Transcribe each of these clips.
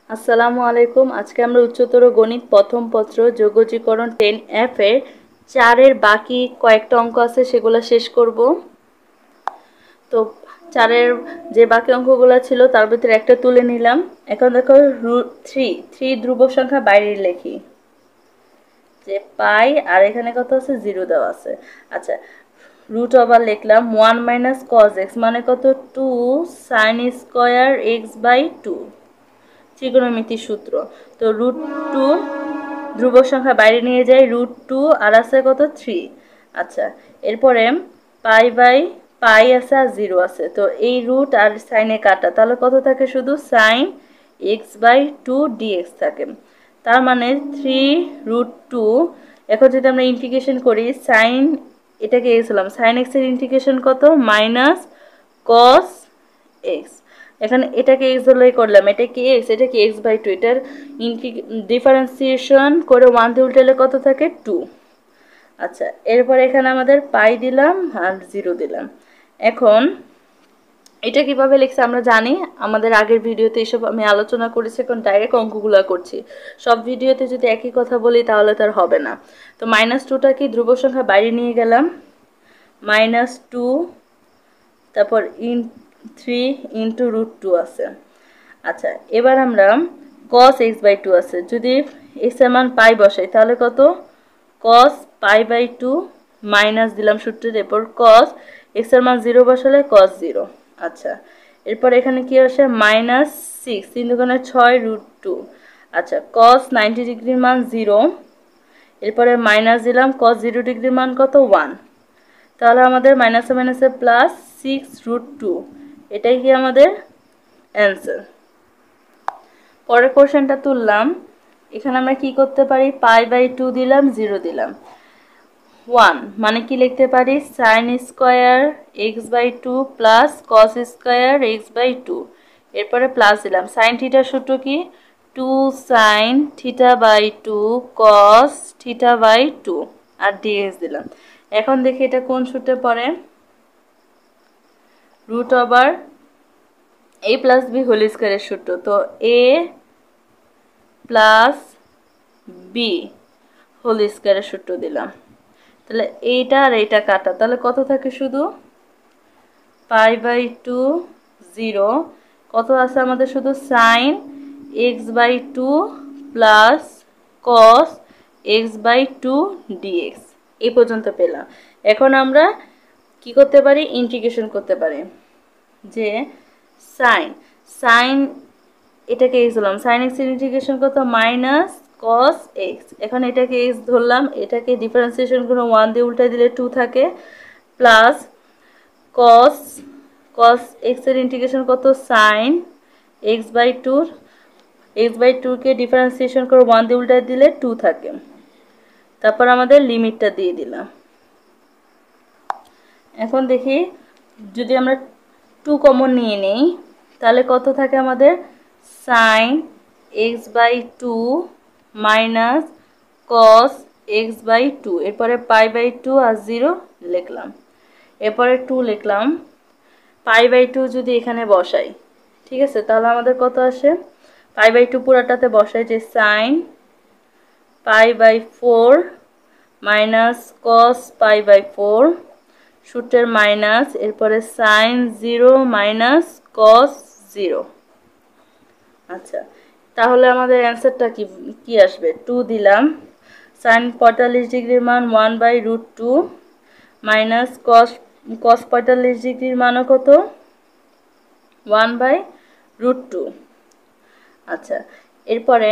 আসসালামু আলাইকুম। আজকে আমরা উচ্চতর গণিত প্রথম পত্র যোগজীকরণ 10F এর 4 এর বাকি কয়েকটা অঙ্ক আছে সেগুলো শেষ করব। তো 4 এর যে বাকি অঙ্কগুলো ছিল তার ভিতরে একটা তুলে নিলাম। এখন দেখো √3 ধ্রুবক সংখ্যা বাইরে লিখি, যে পাই আর এখানে কত আছে 0 দেওয়া আছে। আচ্ছা, রুট ওভার লিখলাম 1 মাইনাস কজ এক্স মানে কত 2 সাইন স্কয়ার এক্স বাই 2, ত্রিকোণমিতির সূত্র। তো √2 ধ্রুবক সংখ্যা বাইরে নিয়ে যায়, √2 আর আছে কত 3। আচ্ছা, এরপরে পাই বাই পাই আছে আর 0 আছে, তো এই রুট আর সাইনে কাটা, তাহলে কত থাকে শুধু সাইন এক্স বাই 2 ডিএক্স থাকে। তার মানে 3√2। এখন যদি আমরা ইন্টিগ্রেশন করি সাইন, এটাকে এক্স হলাম, সাইন এক্স এর ইন্টিগ্রেশন কত মাইনাস কস এক্স। এখানে এটাকে এক্স ধরলেই করলাম, এটা কি এক্স, এটা কি এক্স বাই 2, এটার ডিফারেন্সিয়েশন করে 1 দিয়ে উল্টালে কত থাকে 2। আচ্ছা, এরপর এখানে আমাদের পাই দিলাম আর 0 দিলাম। এখন এটা কিভাবে লিখছে আমরা জানি, আমাদের আগের ভিডিওতে এসব আমি আলোচনা করেছি। এখন ডাইরেক্ট অঙ্কগুলো করছি। সব ভিডিওতে যদি একই কথা বলি তাহলে তার হবে না। তো -2টা কি ধ্রুবক সংখ্যা বাইরে নিয়ে গেলাম, -2, তারপর 3 ইন্টু √2 আছে। আচ্ছা, এবার আমরা cos x বাই 2 আছে, যদি x এর মান পাই বসাই তাহলে কত cos পাই বাই 2 মাইনাস দিলাম সূত্রের, এরপর cos x এর মান 0 বসালে cos 0। আচ্ছা, এরপর এখানে কি আসে -6, 3 দুগুণে 6 √2। আচ্ছা, cos 90 ডিগ্রির মান 0, এরপরে মাইনাস দিলাম cos 0 ডিগ্রির মান কত 1। তাহলে আমাদের মাইনাসে মাইনাসে প্লাস 6√2, এটাই কি আমাদের অ্যান্সার। পরের কোশ্চেনটা তুললাম। এখানে আমরা কি করতে পারি, পাই বাই 2 দিলাম, 0 দিলাম, 1 মানে কি লিখতে পারি sine square x by 2 plus cos square x by 2, এরপরে প্লাস দিলাম সাইন থিটার সূত্র কি 2 sine theta by 2 cos theta by 2 আর ডিএক্স দিলাম। এখন দেখি এটা কোন সূত্রে পড়ে, root over a plus b whole স্কয়ারের সূত্র। তো a প্লাস বি হোল স্কয়ারের সূত্র দিলাম, তাহলে এইটা আর এইটা কাটা, তাহলে কত থাকে শুধু পাই বাই 2 0, কত আছে আমাদের শুধু sine x by 2 plus cos x by 2 dx. এই পর্যন্ত পেলাম। এখন আমরা কি করতে পারি, ইন্টিগ্রেশন করতে পারি, যে সাইন সাইন এটাকে এক্স ধরলাম, সাইন এক্স এর ইন্টিগ্রেশন কত মাইনাস কস এক্স। এখন এটাকে এক্স ধরলাম, এটাকে ডিফারেন্সিয়েশন করে 1 দিয়ে উল্টা দিলে 2 থাকে, প্লাস কস কস এক্স এর ইন্টিগ্রেশন কত sine x by 2, x by 2 কে ডিফারেন্সিয়েশন করে 1 দিয়ে উল্টা দিলে 2 থাকে। তারপর আমাদের লিমিটটা দিয়ে দিলাম। এখন দেখি যদি আমরা 2 কমন নিয়ে নেই তাহলে কত থাকে আমাদের sine x by 2 minus cos x by 2, এরপরে পাই বাই 2 আর 0 লিখলাম, এরপরে 2 লিখলাম। পাই বাই 2 যদি এখানে বসাই, ঠিক আছে, তাহলে আমাদের কত আসে, পাই বাই 2 পুরাটাতে বসাই, যে sine pi by 4 minus cos pi by 4 সূত্রের মাইনাস, এরপরে সাইন 0 মাইনাস কস 0। আচ্ছা, তাহলে আমাদের অ্যান্সারটা কি আসবে, 2 দিলাম, সাইন 45 ডিগ্রির মান 1/√2 মাইনাস কস 45 ডিগ্রির মানও কত 1/√2। আচ্ছা, এরপরে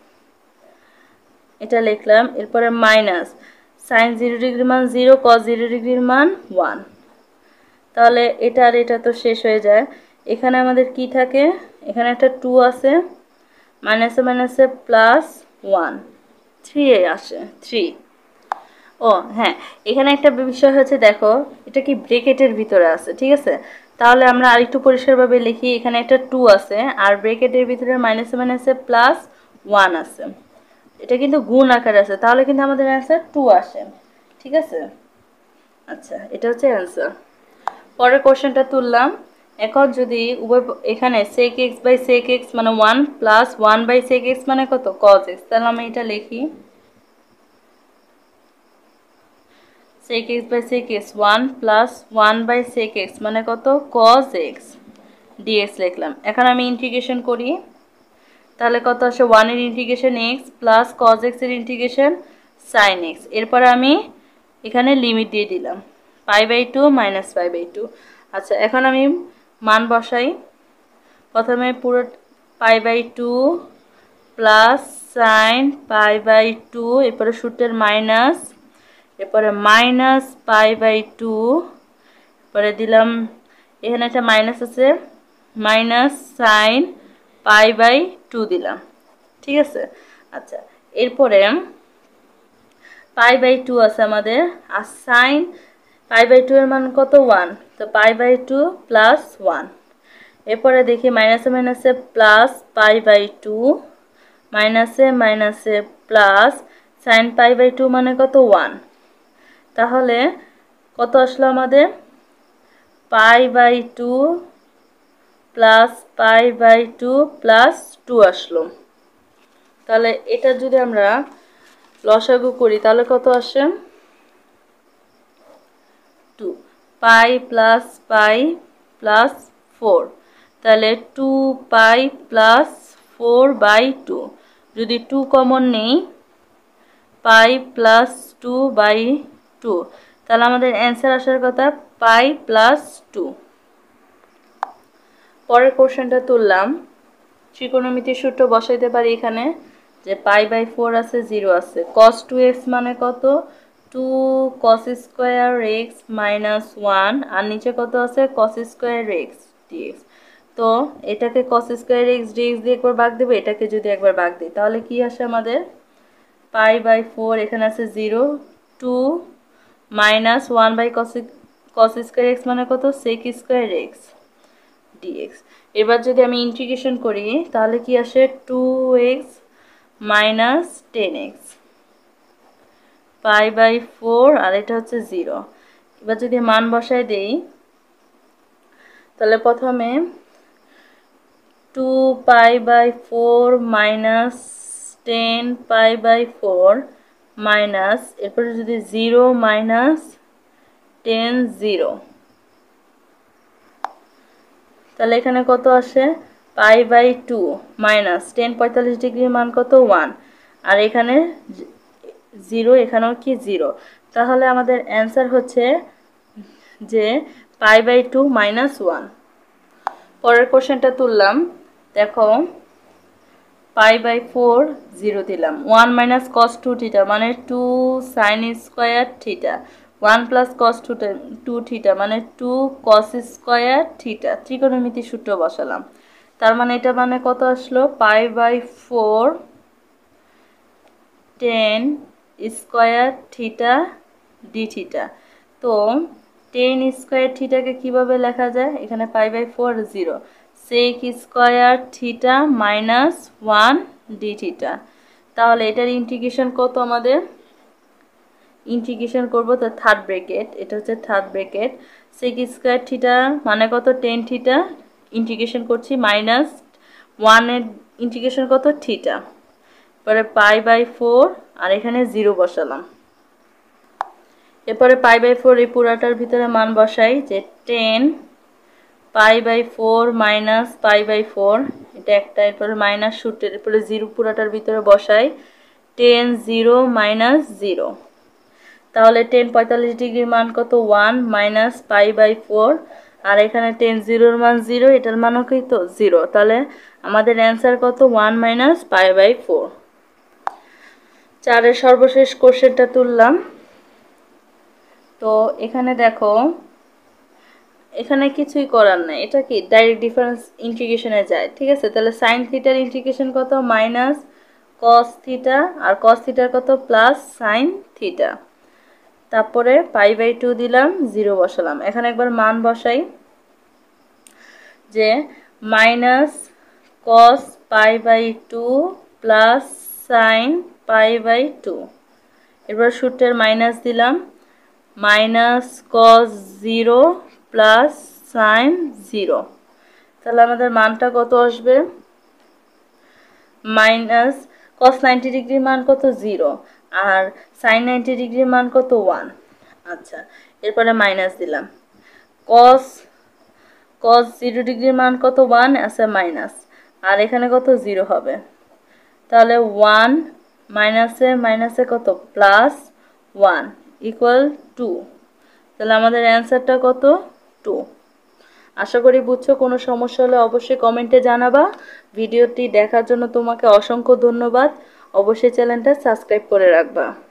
এটা লিখলাম, এরপরে মাইনাস সাইন 0 ডিগ্রির মান 0, কস 0 ডিগ্রির মান 1। তাহলে এটা আর এটা তো শেষ হয়ে যায়। এখানে আমাদের কি থাকে, এখানে একটা 2 আছে, মাইনাসে মাইনাসে প্লাস 1, 3 আসে 3। ও হ্যাঁ, এখানে একটা বিষয় হচ্ছে, দেখো এটা কি ব্রেকেটের ভিতরে আছে, ঠিক আছে। তাহলে আমরা আরেকটু পরিষ্কারভাবে লিখি, এখানে একটা 2 আছে আর ব্রেকেটের ভিতরে মাইনাসে মাইনাসে প্লাস 1 আছে, এটা কিন্তু গুণ আকারে আছে, তাহলে কিন্তু আমাদের অ্যান্সার 2 আসে, ঠিক আছে। আচ্ছা, এটা হচ্ছে অ্যান্সার। পরের কোশ্চেনটা তুললাম। এখন যদি উভয় এখানে sec x by sec x মানে 1 প্লাস 1 বাই sec x মানে কত cos x, তাহলে আমি এটা লিখি sec x by sec x 1 plus 1 by sec x মানে কত cos x dx লিখলাম। এখন আমি ইন্টিগ্রেশন করি, তাহলে কত আসে 1 এর integration x plus cos x এর ইন্টিগ্রেশন sin x। এরপরে আমি এখানে লিমিট দিয়ে দিলাম π/2 মাইনাস π/2। আচ্ছা এখন আমি মান বসাই, প্রথমে পুরো π/2 প্লাস sin π/2, এরপরে সূত্রের মাইনাস, এরপরে মাইনাস π/2, পরে দিলাম এখানে একটা মাইনাস আছে মাইনাস sin π/2 দিলাম, ঠিক আছে। আচ্ছা এরপরে π/2 আছে আমাদের, আর sin π/2 এর মান কত 1, তো π/2 প্লাস 1। এরপরে দেখি মাইনাসে মাইনাসে প্লাস π/2, মাইনাসে মাইনাসে প্লাস sin π/2 মানে কত 1, তাহলে কত আসলো আমাদের π/2 প্লাস π/2 প্লাস 2 আসলো। তাহলে এটা যদি আমরা লসাগু করি তাহলে কত আসে 2 π প্লাস π প্লাস 4, তাহলে 2π প্লাস 4/2, যদি 2 কমন নেই π প্লাস 2/2, তাহলে আমাদের অ্যান্সার আসার কথা π প্লাস 2। পরের কোশ্চেনটা তুললাম, ত্রিকোণমিতির সূত্র বসাইতে পারি এখানে, যে π/4 আছে 0 আছে, cos 2x মানে কত 2 cos স্কয়ার x মাইনাস 1, আর নিচে কত আছে cos স্কয়ার x dx। তো এটাকে cos স্কয়ার x dx দিয়ে একবার ভাগ দেব, এটাকে যদি একবার ভাগ দিই তাহলে কি আসে আমাদের π/4, এখানে আছে 0, 2 minus 1 by cos square x মানে কত sec স্কয়ার x dx। এবার যদি আমি ইন্টিগ্রেশন করি তাহলে কি আসে 2x মাইনাস 10x π/4, আর এটা হচ্ছে 0। এবার যদি মান বসাই দেই তাহলে প্রথমে 2π/4 মাইনাস 10π/4 মাইনাস, এরপরে যদি 0 মাইনাস 10 0, তাহলে এখানে কত আসে π/2 মাইনাস 10 45 ডিগ্রির মান কত 1, আর এখানে 0, এখানেও কি 0, তাহলে আমাদের অ্যান্সার হচ্ছে যে π/2 মাইনাস 1। পরের কোশ্চেনটা তুললাম, দেখো π/4 0 দিলাম, 1 মাইনাস cos 2 থিটা মানে 2 sin square theta, 1 plus cos 2 theta মানে 2 cos স্কয়ার থিটা, ত্রিকোণমিতির সূত্র বসালাম। তার মানে এটা মানে কত আসলো π/4 10 স্কয়ার থিটা ডি থিটা। তো 10 স্কয়ার থিটাকে কিভাবে লেখা যায়, এখানে π/4 0, sec square theta minus 1 d theta. তাহলে এটার ইন্টিগ্রেশন কত, আমাদের ইন্টিগ্রেশন করব তো থার্ড ব্র্যাকেট, এটা হচ্ছে third bracket, sec square theta মানে কত 10 থিটা, ইন্টিগ্রেশন করছি মাইনাস 1 এর ইন্টিগ্রেশন কত থিটা, পরে π/4 আর এখানে 0 বসালাম। এরপরে π/4 এই পুরাটার ভিতরে মান বসাই, যে 10 π/4 মাইনাস π/4, এটা একটা, এরপরে মাইনাস সূত্রের এরপরে 0 পুরাটার ভিতরে বসাই, 10 0 মাইনাস 0, তাহলে 10 45 ডিগ্রির মান কত 1 মাইনাস π/4, আর এখানে 10 0 মান 0, এটার মানও কি তো 0, তাহলে আমাদের অ্যান্সার কত 1 মাইনাস π/4। চারের সর্বশেষ কোশ্চেনটা তুললাম, তো এখানে দেখো এখানে কিছুই করার নাই, এটা কি ডাইরেক্ট ডিফারেন্স ইন্টিগ্রেশনে যায়, ঠিক আছে। তাহলে সাইন থিটার ইন্টিগ্রেশন কত মাইনাস কস থিটা, আর কস থিটার কত প্লাস সাইন থিটা, তারপরে π/2 দিলাম 0 বসালাম। এখানে একবার মান বসাই, যে মাইনাস কস π/2 প্লাস সাইন π/2, এবার সূত্রের মাইনাস দিলাম, মাইনাস কস 0 প্লাস সাইন 0। তাহলে আমাদের মানটা কত আসবে? মাইনাস কস 90 ডিগ্রির মান কত? 0। আর সাইন 90 ডিগ্রির মান কত? 1। আচ্ছা, এরপরে মাইনাস দিলাম। কস 0 ডিগ্রির মান কত? 1 আছে মাইনাস, আর এখানে কত? 0 হবে। তাহলে 1 মাইনাসে মাইনাসে কত? Plus 1 equal 2। তাহলে আমাদের অ্যান্সারটা কত? 2। আশা করি বুঝছো। কোনো সমস্যা হলে অবশ্যই কমেন্টে জানাবা। ভিডিওটি দেখার জন্য তোমাকে অসংখ্য ধন্যবাদ। অবশ্যই চ্যানেলটা সাবস্ক্রাইব করে রাখবা।